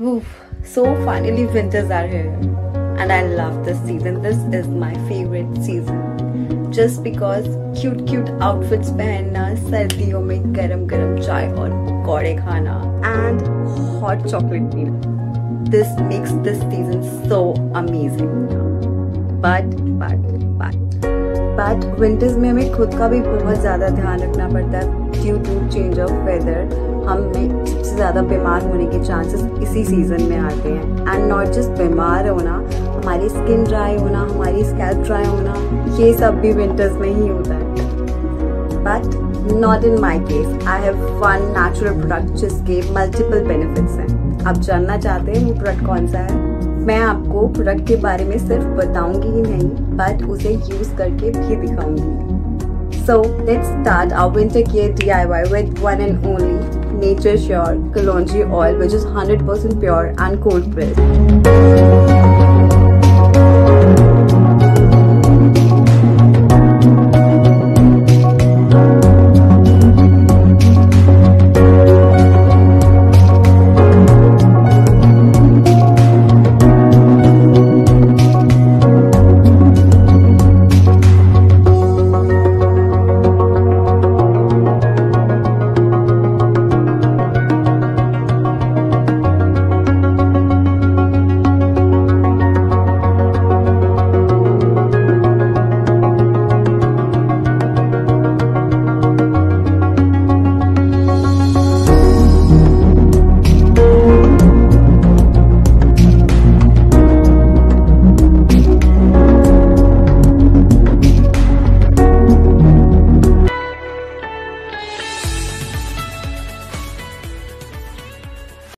Oof. So finally winters are here and I love this season. This is my favorite season just because cute outfits पहनना, सर्दियों में गरम गरम चाय और पकौड़े खाना and hot chocolate पीना. This makes this season so amazing. But winters में हमें खुद का भी बहुत ज़्यादा ध्यान रखना पड़ता है due to change of weather. हमें सबसे ज़्यादा बीमार होने के चांसेस इसी सीज़न में आते हैं. एंड नॉट जस्ट बीमार होना, हमारी स्किन ड्राई होना, हमारी स्कैल्प ड्राई होना, ये सब भी विंटर्स में ही होता है. But not in my case. I have one natural product जिसके मल्टीपल बेनिफिट्स हैं. आप जानना चाहते हैं वो प्रोडक्ट कौन सा है? मैं आपको प्रोडक्ट के बारे में सिर्फ बताऊंगी ही नहीं बट उसे यूज़ करके भी दिखाऊंगी. So let's start our winter gear DIY with one and only Natural Sure Kalonji oil, which is 100% pure and cold pressed.